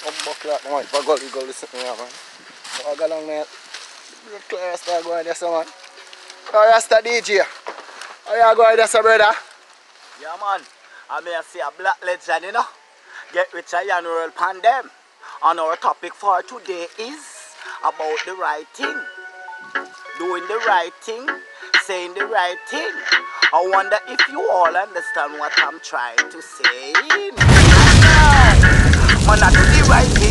buck like man. If I go listen to me, man. I go along there. Clear Rasta going there, so man. Rasta DJ. How you going there, so brother? Yeah, man. I may say a black legend, you know. Get rich and roll pan them. And our topic for today is about the right thing. Doing the right thing. Saying the right thing. I wonder if you all understand what I'm trying to say. Man, I do the right thing,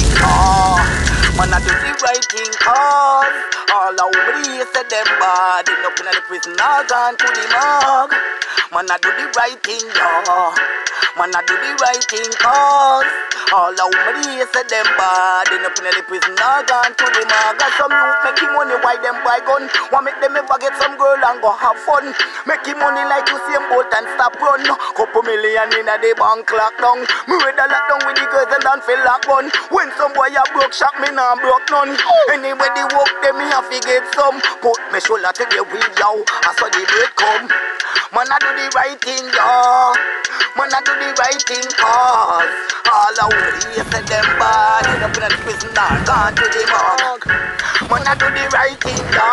man, I do the right thing, cause all our money said them bad. End up in the prison, all gone to the morgue. Man, I do the right thing, man, I do the right thing, cause all our money said them bad. End up in the prison, all gone to the morgue. Got some youth making money, why them buy gun? Want make them ever get some girl and go have fun. Making money like you see boat and stop run. Couple million in a day bank lockdown. Me read a lockdown with the girls and don't feel like gun. When some boy a broke shot, me nah broke none. Anybody walk them, me have to get some. Put me shoulder to the wheel, yo. I saw the break come. Man, I do the right thing, yo. Man, I do the right thing, cause all our way said them bad. End up in the prison, or gone to the morgue. Man, I do the right thing, yo.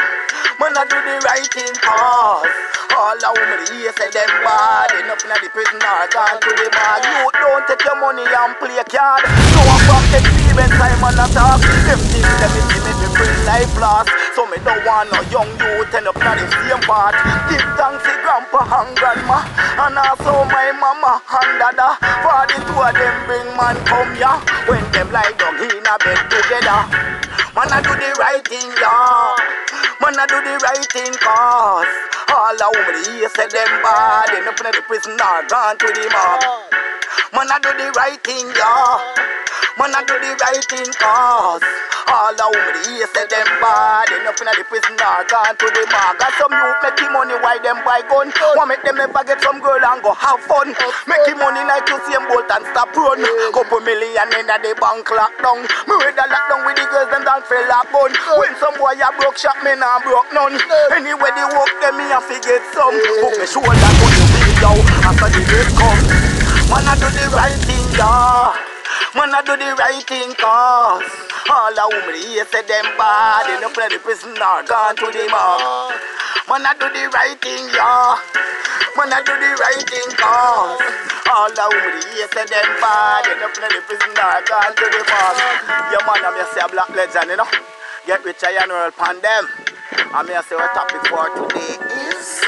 Man, I do the right thing, cause all our way said them bad. End up in the prison, or gone to the morgue. You don't take your money and play a card. No one from experience, I'm on a talk. Them things that me see me bring life lost. So me don't want no young youth end up in the same part. Give thanks to grandpa and grandma, and also my mama and dada. For the two of them bring man come ya. When them lie down in a bed together. Man, I do the right thing, yeah. Man, I do the right thing, cause all the women here said them bad. End up in the prison or gone to the morgue. Man, I do the right thing, yeah. Man, I do the right thing, cause all the women here said them bad. End up in the prison or gone to the morgue. Got some youth making money, why them buy gun? Want make them ever get some girl and go have fun. Making money like you see them bolt and stop run. Couple million in the bank lockdown. Me read a lockdown with the girls them don't feel like gun. When some boy a broke shot, me nah broke none. Anyway they walk them, me have to get some. Put me shoulder to the wheel, yo. After the day come. Man, I do the right thing, yeah. Man, I do the right thing, cause all the women here said them bad. End up in the prison or gone to the morgue. Man, I do the right thing, yeah. Man, I do the right thing, cause all the women here said them bad. End up in the prison or gone to the morgue. Yeah, man, I'm say a black legend, you know. Get rich and roll pan them. I'm here to say our topic for today is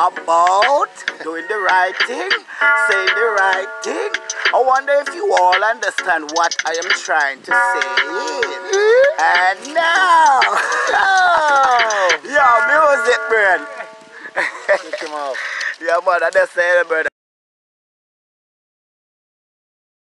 about doing the right thing, saying the right thing. I wonder if you all understand what I am trying to say. And now, yo, music, man. Yeah, man, I just say it, brother.